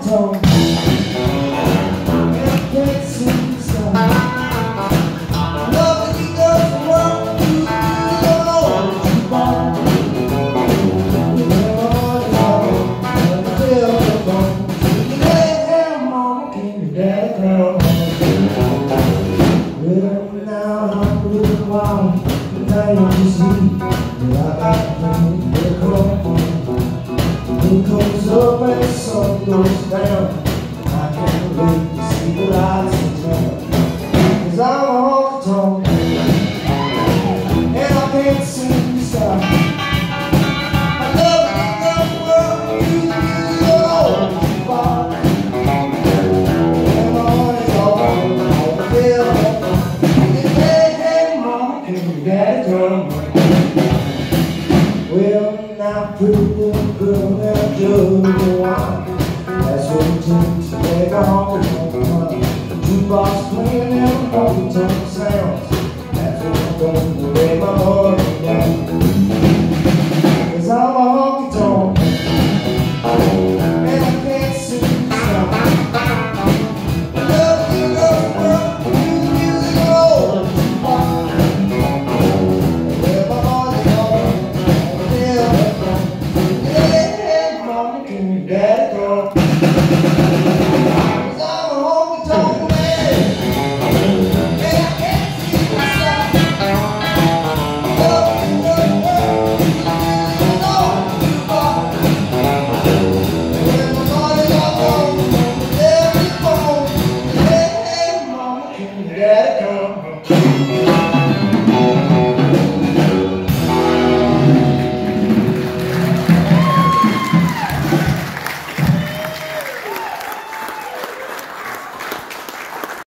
honky-tonk, and I can't seem to stop. Love that he doesn't want to do alone. With him on his own, and the telephone. Hey, mama, can your daddy come home? Well, now I'm really wild, but now you see that I can't get home. Moon comes up and the sun goes down. I can't wait to see the lights in town. 'Cause I'm a honky-tonk, and I can't seem to stop. I love it in the world, you alone, far. And my heart is all the telephone. Hey, mama, can your daddy come? Well, now pretty little girl, now just the wine. That's what it takes to make a honky-tonk fun. The jukebox playing them honky-tonk sounds. That's what I'm going to lay my heart down. 'Cause I'm a honky-tonk, and I can't seem to stop. I love you, girl, world, you the music all far. Yeah, my heart is all yeah, mama, can your daddy come?